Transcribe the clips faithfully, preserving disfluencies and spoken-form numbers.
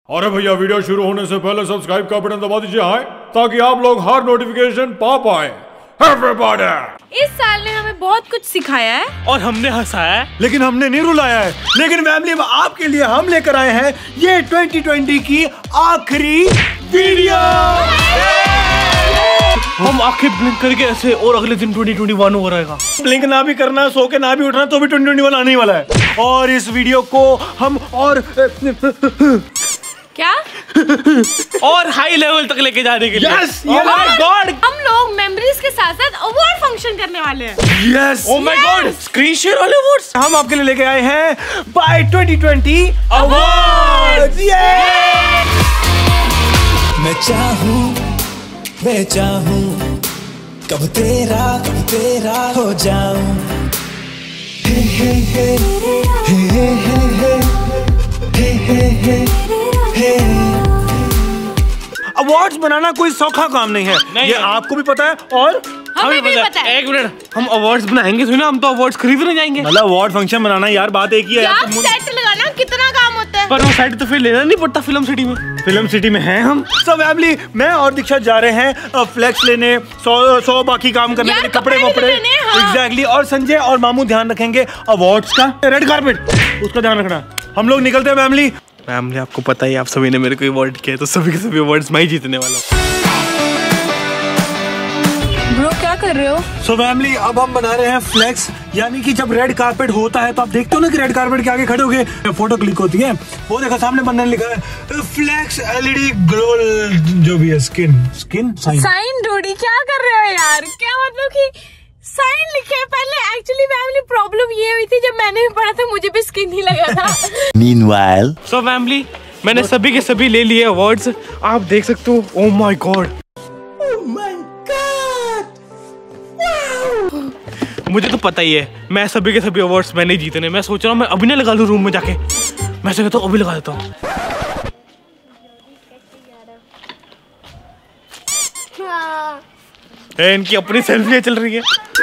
अरे भैया वीडियो शुरू होने से पहले सब्सक्राइब का बटन दबा दीजिए हाय, ताकि आप लोग हर नोटिफिकेशन पा पाए। Everybody! इस साल ने हमें बहुत कुछ सिखाया है और हमने हंसाया है, लेकिन हमने नहीं रुलाया है। लेकिन फैमिली में आपके लिए हम लेकर आए हैं ये ट्वेंटी ट्वेंटी की आखिरी वीडियो। हम आंखें ब्लिंक करके ऐसे और अगले दिन ट्वेंटी ट्वेंटी वन हो रहेगा। ब्लिंक ना भी करना, सो के ना भी उठना, तो भी ट्वेंटी ट्वेंटी वन आने वाला है। और इस वीडियो को हम और क्या और हाई लेवल तक लेके जाने के लिए। Yes, oh my God! हम लोग मेमोरीज के साथ साथ अवार्ड फंक्शन करने वाले हैं। Yes! Oh my God! Screen share वाले अवार्ड्स हम आपके लिए लेके आए हैं बाय ट्वेंटी ट्वेंटी अवार्ड्स। मैं चाहूं मैं चाहूं कब तेरा कब तेरा हो जाऊं। हे हे हे हे हे हे हे हे हे। अवार्ड्स बनाना कोई सौखा काम नहीं है, नहीं ये है। आपको भी पता है और हमें भी पता है। एक मिनट, हम अवार्ड्स बनाएंगे तो ना, हम तो अवार्ड्स खरीदने जाएंगे। मतलब अवार्ड फंक्शन बनाना यार बात एक ही है। यार सेट लगाना कितना काम होता है। पर वो साइड तो फिर लेना नहीं पड़ता फिल्म सिटी में। फिल्म सिटी में हैं हम सब फैमिली। मैं और दीक्षा जा रहे हैं फ्लेक्स लेने, सौ सौ बाकी काम करने के लिए, कपड़े वपड़े। एग्जैक्टली। और संजय और मामू ध्यान रखेंगे अवार्ड्स का, रेड कारपेट उसका ध्यान रखना। हम लोग निकलते हैं फैमिली। फैमिली आपको पता ही, आप सभी ने मेरे को अवार्ड किया, तो सभी के सभी अवार्ड्स मैं ही जीतने वाला हूँ। ब्रो क्या कर रहे हो? सो फैमिली अब हम बना रहे हैं फ्लेक्स, यानी कि जब रेड कारपेट होता है तो आप देखते हो ना कि रेड कारपेट के आगे खड़े हो गए फोटो क्लिक होती है। वो देखो सामने बंदे ने लिखा है फ्लेक्स एलईडी ग्लो, जो भी है स्किन स्किन साइन साइन ढूंढी क्या कर रहे हो यार? क्या मतलब कि साइन लिखे? पहले एक्चुअली फैमिली प्रॉब्लम ये हुई थी, जब मैंने भी पढ़ा था मुझे भी स्किन ही लगा था। Meanwhile, सो फैमिली मैंने सभी के सभी ले लिए अवार्ड्स, आप देख सकते हो। ओह माय गॉड, मुझे तो पता ही है मैं सभी के सभी अवार्ड्स मैंने ही जीतने। मैं सोच रहा हूँ मैं अभी ना लगा लूँ रूम में जाके। मैं से कहता हूँ अभी लगा देता हूँ। ए, इनकी अपनी सेल्फी चल रही है।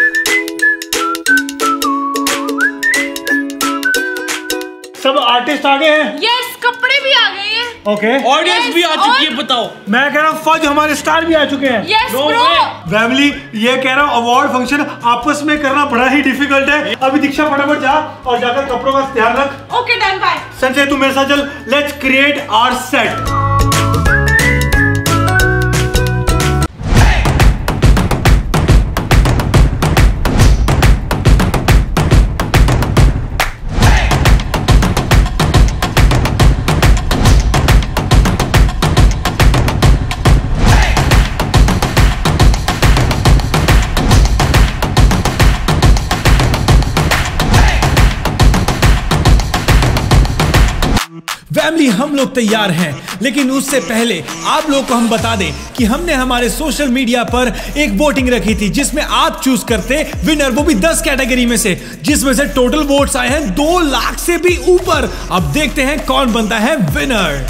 सब आर्टिस्ट आ गए हैं। यस, कपड़े भी आ गए हैं। ओके ऑडियंस भी आ चुकी है, बताओ। मैं कह रहा हूँ फौज हमारे स्टार भी आ चुके हैं। Yes bro. फैमिली ये कह रहा हूँ अवार्ड फंक्शन आपस में करना बड़ा ही डिफिकल्ट है। अभी दीक्षा फटाफट जा और जाकर कपड़ों का ध्यान रख। Okay done by. संजय तू मेरे साथ चल, let's create our set. Family हम लोग तैयार हैं, लेकिन उससे पहले आप लोग को हम बता दें कि हमने हमारे सोशल मीडिया पर एक वोटिंग रखी थी, जिसमें आप चूज करते विनर, वो भी दस कैटेगरी में से, जिसमें से टोटल वोट्स आए हैं दो लाख से भी ऊपर। अब देखते हैं कौन बनता है विनर।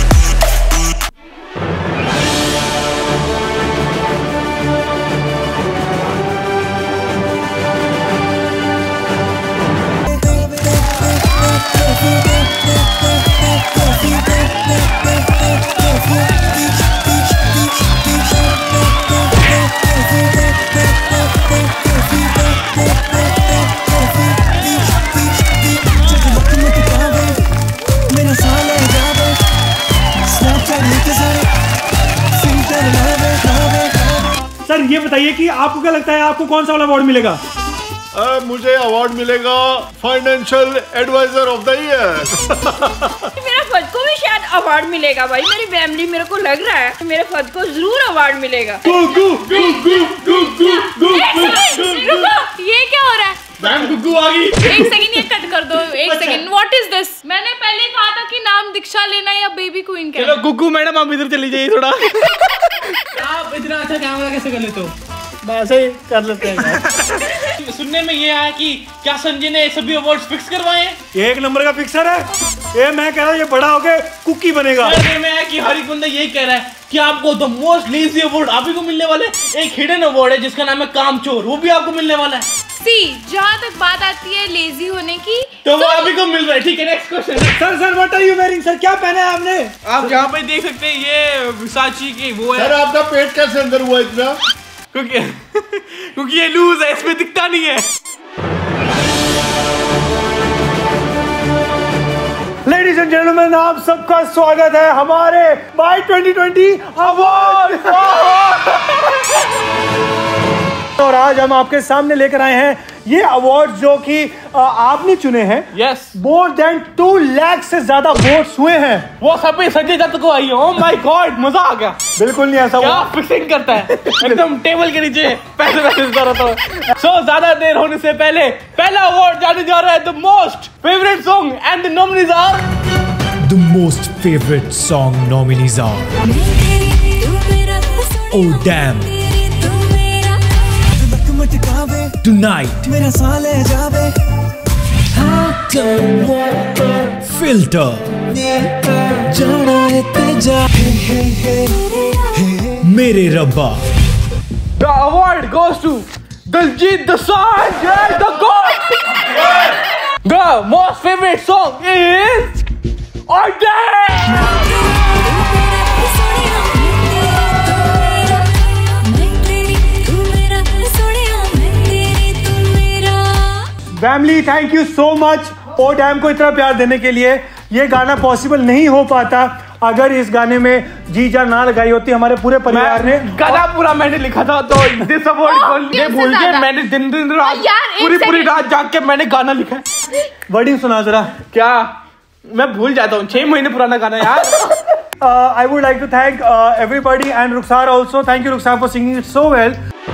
सर ये बताइए कि आपको क्या लगता है आपको कौन सा वाला अवार्ड मिलेगा? आ, मुझे अवार्ड मिलेगा financial adviser of the year. मेरा फद को भी शायद अवार्ड मिलेगा भाई। मेरी फैमिली मेरे को लग रहा है मेरे फद को जरूर अवार्ड मिलेगा। गुगु, गुगु, गुगु, गुगु, रुको, ये क्या हो रहा है? मैम गुगु आ गई। एक सेकंड ये कट कर दो। एक सेकंड, व्हाट इज दिस? मैंने पहले कहा था कि नाम दीक्षा लेना या बेबी क्वीन का। चलो गुग्गू मैडम आप इधर चली जाइए थोड़ा। आप इतना अच्छा कैमरा कैसे कर लेते हो? ऐसे ही कर लेते हैं। सुनने में ये आया कि क्या संजय ने सभी अवार्ड्स फिक्स करवाए हैं? एक नंबर का फिक्सर है ये। मैं कह रहा हूँ ये बड़ा होके कुकी बनेगा। सुनने में आया कि हर एक बंदा यही कह रहा है कि आपको द मोस्ट लेजी अवार्ड आप ही को मिलने वाला है। एक हिडन अवार्ड है जिसका नाम है कामचोर, वो भी आपको मिलने वाला है। सी, जहाँ तक बात आती है लेजी होने की, तो वो आप ही को मिल रहा है। ठीक है, next question. Sir sir what are you wearing? Sir क्या पहना है आपने? आप यहाँ पे देख सकते हैं, ये विसाची की वो है। सर आपका पेट कैसे अंदर हुआ इतना? क्योंकि क्योंकि ये लूज है, इसमें दिखता नहीं है। लेडीज एंड जेंटलमैन, आप सबका स्वागत है हमारे बाय ट्वेंटी ट्वेंटी अवार्ड। और आज हम आपके सामने लेकर आए हैं ये अवार्ड जो कि आपने चुने हैं। Yes, more than two lakh से ज्यादा वोट्स हुए हैं। वो सब संजय दत्त को आई है। ओह माय गॉड, मजा आ गया। बिल्कुल नहीं ऐसा। क्या फिक्सिंग करता है एकदम टेबल के नीचे पैसे पैसे देता रहता है। सो ज्यादा देर होने से पहले पहला अवार्ड जाने जा रहा है the most favourite song and the nominees are the most favourite song nominees are oh damn, Tonight, मेरा साले जावे, Filter, जाना है तेजा, मेरे रब्बा। The award goes to Diljit Dosanjh, the God. The most favorite song is Oh Damn. Family, thank you so much oh damn को इतना प्यार देने के लिए। ये गाना पॉसिबल नहीं हो पाता अगर इस गाने में जी जान ना लगाई होती हमारे पूरे परिवार ने। गाना पूरा मैंने लिखा था, तो दिस अवार्ड को ये भूल के मैंने दिन दिन रात पूरी पूरी रात जाग के मैंने गाना लिखा है। वर्डिंग सुना जरा। क्या मैं भूल जाता हूँ, छह महीने पुराना गाना यार। I would like to thank everybody and Rukhsar also. Thank you Rukhsar for singing it so well.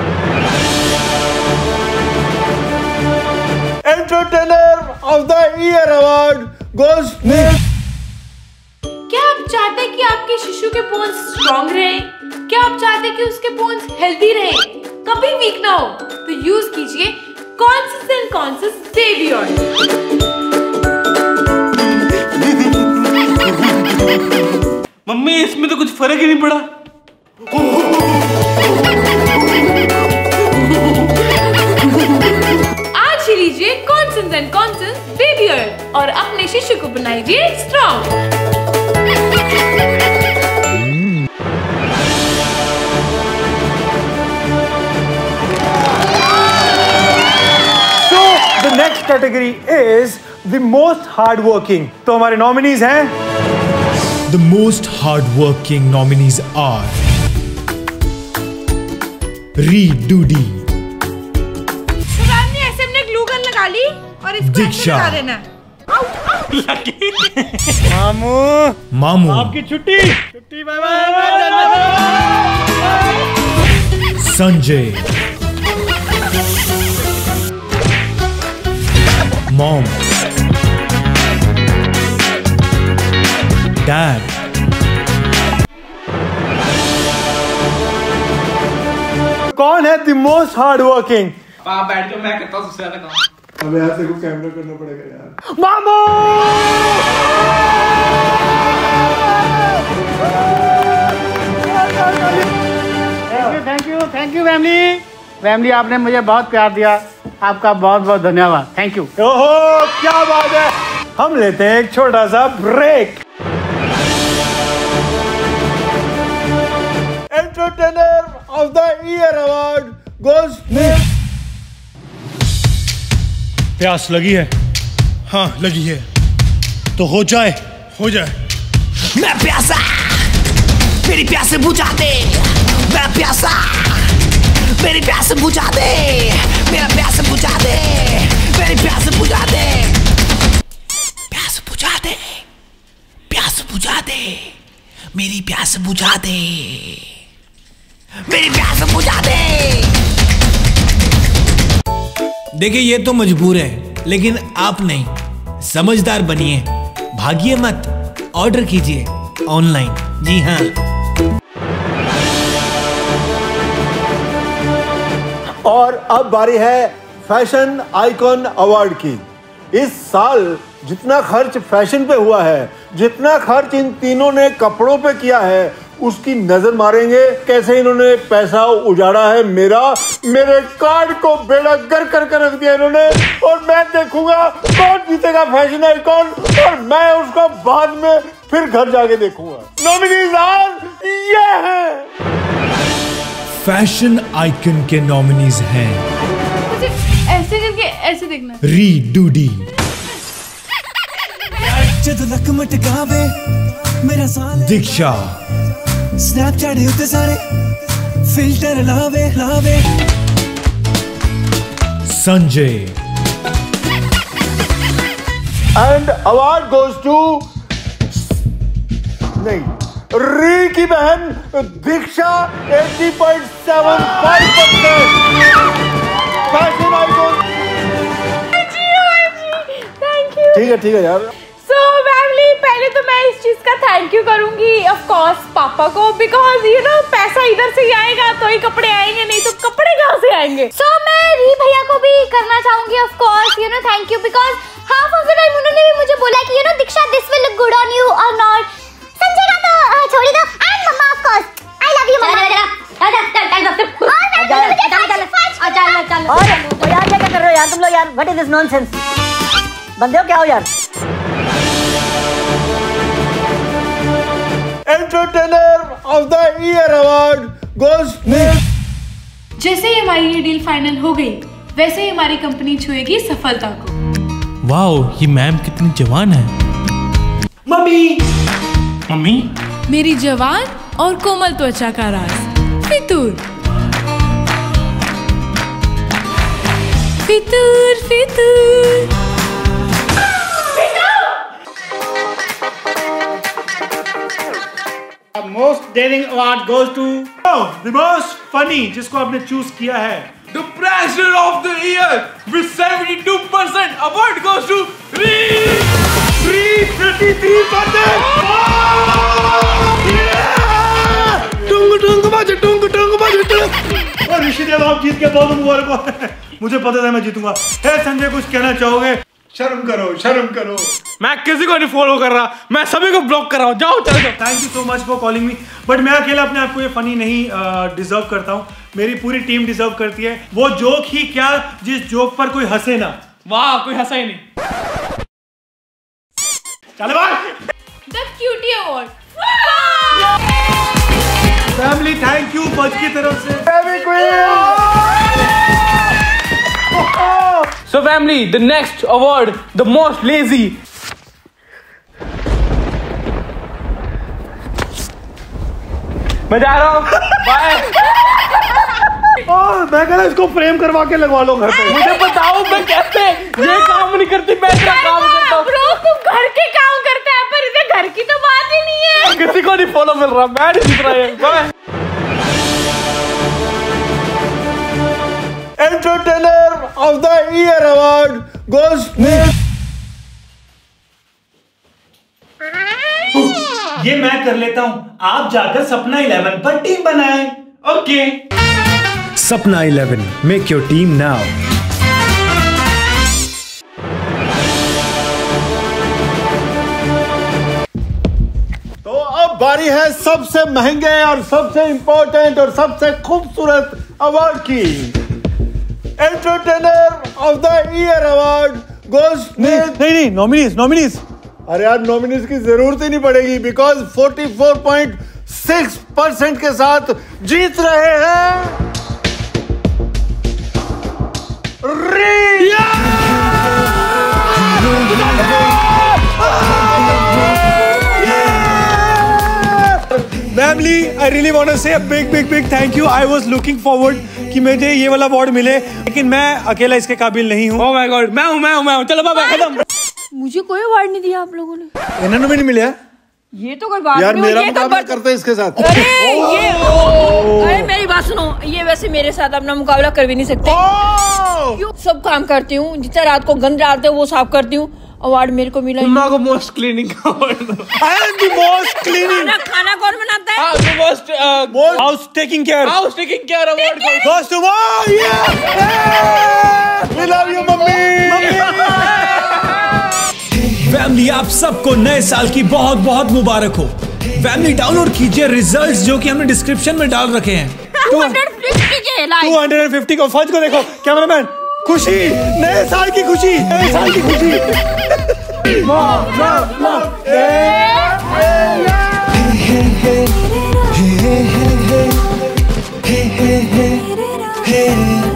Entertainer of the year award goes to. क्या आप चाहते हैं कि आपके शिशु के बोन्स स्ट्रॉन्ग रहे? क्या आप चाहते हैं कि उसके बोन्स हेल्दी रहे, कभी वीक ना हो? तो यूज कीजिए conscious and conscious baby oil. Mummy, इसमें तो कुछ फर्क ही नहीं पड़ा। आज ही लीजिए conscious and conscious baby oil और अपने शिशु को बनाइए strong. The next category is the most hardworking. तो हमारे nominees हैं। The most hardworking nominees are Reed Doody, ने ऐसे अपने ग्लू गन लगा ली और इसको ऐसे लगा देना। मामू मामू आपकी छुट्टी छुट्टी bye bye. Sanjay, mom, dad, कौन है द मोस्ट हार्ड वर्किंग? आप बैठ के मैं करता हूँ सबसे ज्यादा काम। अब यहाँ से को कैमरा करना पड़ेगा यार। मामू thank you thank you family family आपने मुझे बहुत प्यार दिया, आपका बहुत बहुत धन्यवाद। Thank you. ओहो क्या बात है। हम लेते हैं एक छोटा सा break. Entertainer of the year award goes to. प्यास लगी है? हाँ लगी है, तो हो जाए हो जाए। मैं प्यासा, मेरी प्यास बुझा दे। मैं प्यासा, मेरी प्यास बुझा दे। मेरा प्यास बुझा दे, मेरी प्यास बुझा दे। प्यास बुझा दे, प्यास बुझा दे, मेरी प्यास बुझा दे। मेरी प्यास बुझा दे। देखिए ये तो मजबूर है, लेकिन आप नहीं। समझदार बनिए, भागिए मत, ऑर्डर कीजिए ऑनलाइन। जी हाँ। और अब बारी है फैशन आइकॉन अवार्ड की। इस साल जितना खर्च फैशन पे हुआ है, जितना खर्च इन तीनों ने कपड़ों पे किया है, उसकी नजर मारेंगे कैसे इन्होंने पैसा उजाड़ा है मेरा। मेरे कार्ड को बेड़ा गर कर कर रख दिया इन्होंने, और मैं देखूंगा कौन जीतेगा फैशन आइकॉन, और मैं उसको बाद में फिर घर जाके देखूंगा। नॉमिनीज आर ये हैं। फैशन आइकन के नॉमिनीज हैं ऐसे करके ऐसे देखना। री डूडी, दीक्षा, स्नैपचैट उत्ते सारे फिल्टर लावे लावे, Sanjay, and award goes to नहीं री की बहन दीक्षा अस्सी पॉइंट सात पाँच percent fashion icon. Thank you. ठीक है ठीक है यार। सो फैमिली, पहले तो मैं इस चीज का थैंक यू करूंगी ऑफ कोर्स पापा को, बिकॉज यू नो पैसा इधर से ही आएगा तो ही कपड़े आएंगे, नहीं तो कपड़े कहाँ से आएंगे। सो so, मैं री भैया को भी करना चाहूंगी of course, you know thank you, because half of the time उन्होंने भी मुझे बोला कि you know Diksha this will look good on you और नॉट। संजय का तो छोड़ दो, and mumma of course I love you mumma. चल चल चल चल चल चल। और यार क्या कर रहे हो यार तुम लोग यार, व्हाट इज दिस नॉनसेंस, बंदे हो क्या हो यार। Entertainer of the year award goes to. जैसे ही हमारी ये डील फाइनल हो गई, वैसे ही हमारी कंपनी छुएगी सफलता को। वाओ, ये मैम कितनी जवान है। मम्मी मम्मी, मेरी जवान और कोमल त्वचा का राज फितूर फितूर फितूर। Most daring award goes to the most funny, जिसको आपने चूज किया है। The president of the year with seventy two percent award goes to री थ्री थर्टी थ्री परसेंट। टुंग टुंग बाजे टुंग टुंग बाजे टुंग। और ऋषि देव आप जीत के बहुत मुबारक हो। मुझे पता था मैं जीतूंगा। हे संजय, कुछ कहना चाहोगे? शर्म करो शर्म करो। मैं किसी को नहीं फॉलो कर रहा, मैं सभी को ब्लॉक कर रहा हूँ। जाओ चलो। Thank you so much for calling me, but मैं अकेला अपने आप को ये फनी नहीं डिजर्व uh, करता हूँ। मेरी पूरी टीम डिजर्व करती है। वो जोक ही क्या जिस जोक पर कोई हंसे ना। वाह, कोई हंसा ही नहीं। चलो बाहर। The cutie award. Family thank you बच की तरफ से। So family, the next award, the most lazy. मैं जा रहा हूँ, बाय। ओह, मैं कह रहा इसको फ्रेम करवा के लगवा लो घर पे। मुझे बताओ मैं कैसे ये काम नहीं करती, मैं क्या काम करता हूँ। ब्रो, तुम घर के काम करता है पर इधर घर की तो बात ही नहीं है। किसी को नहीं फॉलो मिल रहा, मैं नहीं दिख रहा है। Bye. Entertainer of the year award goes ये मैं कर लेता हूँ, आप जाकर सपना इलेवन पर टीम बनाएं। Okay. Sapna eleven, make your team now. तो अब बारी है सबसे महंगे और सबसे इंपॉर्टेंट और सबसे खूबसूरत अवार्ड की। Entertainer of the year award goes नहीं नहीं नहीं नॉमिनीज नॉमिनीज अरे यार, नॉमिनीज की जरूरत ही नहीं पड़ेगी, बिकॉज चौवालीस पॉइंट छह परसेंट के साथ जीत रहे हैं Riya. Family, I really want to say a big big big thank you. I was looking forward कि मुझे ये वाला अवार्ड मिले, लेकिन मैं अकेला इसके काबिल नहीं हूँ। ओह माय गॉड, मैं हूँ मैं हूँ मैं हूँ। चलो बाबा खत्म। मुझे कोई अवार्ड नहीं दिया आप लोगों ने। इन्होंने भी नहीं मिला ये तो कोई बात यार, नहीं। मेरा ये मुकाबला तो करते हैं इसके साथ। अरे ये अरे मेरी बात सुनो, ये वैसे मेरे साथ अपना मुकाबला कर भी नहीं सकते। क्यों? सब काम करती हूँ, जितना रात को गंद डालते हो वो साफ करती हूँ। अवार्ड मेरे को मिला। मम्मा को मोस्ट क्लीनिंग का अवार्ड दो। I am the most cleaning. खाना खाना कौन बनाता है? हाँ, the most uh, house taking care. house taking care award goes goes to वाह। We love you, mummy. Family, आप सबको नए साल की बहुत बहुत मुबारक हो। फैमिली डाउनलोड कीजिए रिजल्ट्स जो कि हमने डिस्क्रिप्शन में डाल रखे हैं। Two hundred fifty like two hundred fifty को फौज को देखो कैमरामैन, खुशी, नए साल की खुशी, नए साल की खुशी। hey, hey, hey, hey, hey, hey, hey, hey, hey.